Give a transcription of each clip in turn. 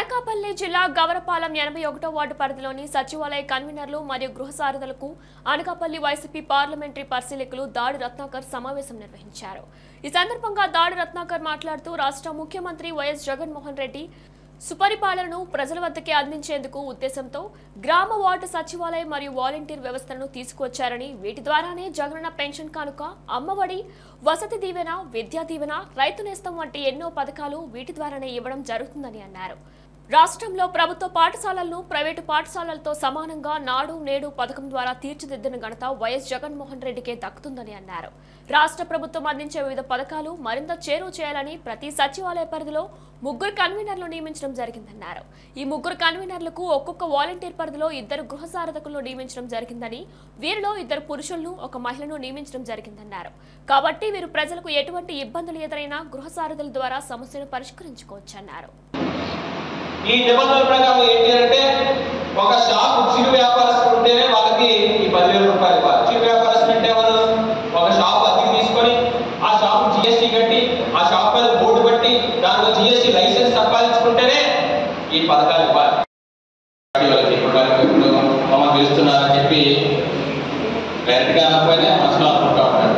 అనకాపల్లి జిల్లా గవరపాలెం 81వ వార్డు పరిధిలోని సచివాలయ కన్వీనర్లు మరియు గృహ సారథులకు అనకాపల్లి వైసీపీ పార్లమెంటరీ పరిశీలకులు దాడి రత్నాకర్ సమావేశం నిర్వహించారు। ఈ సందర్భంగా దాడి రత్నాకర్ మాట్లాడుతూ రాష్ట్ర ముఖ్యమంత్రి వైఎస్ జగన్మోహన్ రెడ్డి సుపరిపాలనను ప్రజల వద్దకే అందించేందుకు ఉద్దేశంతో గ్రామ వార్డు సచివాలయ మరియు వాలంటీర్ వ్యవస్థను తీసుకొచ్చారని వీటి ద్వారానే జగనన్న పెన్షన్ కానుక, అమ్మఒడి, వసతి దీవెన, విద్యా దీవెన, రైతు నేస్తం వంటి ఎన్నో పథకాలు వీటి ద్వారానే ఇవ్వడం జరుగుతుందని అన్నారు। రాష్ట్రంలో ప్రభుత్వ పాఠశాలలను ప్రైవేటు పాఠశాలలతో సమానంగా నాడు నేడు పథకం ద్వారా తీర్చిదిద్దిన ఘనత వైఎస్ జగన్మోహన్ రెడ్డికే దక్కుతుందని అన్నారు। రాష్ట్ర ప్రభుత్వం అందించే వివిధ పథకాలు మరింత చేరువ చేయాలని ప్రతి సచివాలయ పరిధిలో 3 కన్వీనర్లు నియమించడం జరిగిందన్నారు। ఈ 3 కన్వీనర్లకు ఒక్కొక్క వాలంటీర్ పరిధిలో 2 గృహ సారథకులను నియమించడం జరిగిందని, వీరిలో 2 పురుషులను 1 మహిళను నియమించడం జరిగిందన్నారు। కాబట్టి వీరు ప్రజలకు ఎటువంటి ఇబ్బందులు ఎదురైనా గృహ సారథుల ద్వారా సమస్యను పరిష్కరించుకోవచ్చన్నారు। ఈ నిబంధనల ప్రకారం ఏంటి అంటే ఒక షాప్ చిరు వ్యాపారస్తులు ఉంటేనే వాళ్ళకి ఈ 10,000 రూపాయలు ఇవ్వాలి। చిరు వ్యాపారస్తులు అంటే వాళ్ళు ఒక షాప్ అద్దెకి తీసుకొని ఆ షాప్ జిఎస్టీ కట్టి ఆ షాప్ మీద బోర్డు పెట్టి దానిలో జిఎస్టీ లైసెన్స్ సంపాదించుకుంటేనే ఈ పథకాలు ఇవ్వాలి। ఇప్పుడు మమ్మల్ని పిలుస్తున్నారని చెప్పి డైరెక్ట్గా అనకపోయినా మనసులో అనుకుంటా ఉంటాడు।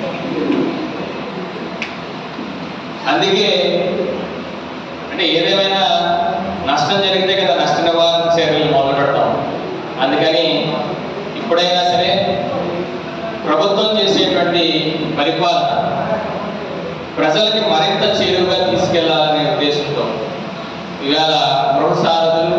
అందుకే అంటే ఏదేమైనా నష్టం జరిగితే కదా నష్ట నివారణ చర్యలు మొదలు పెడతాం। అందుకని ఇప్పుడైనా సరే ప్రభుత్వం చేసేటువంటి పరిపాలన ప్రజలకి మరింత చేరువుగా తీసుకెళ్లాలనే ఉద్దేశంతో ఇవాళ గృహ సారథులు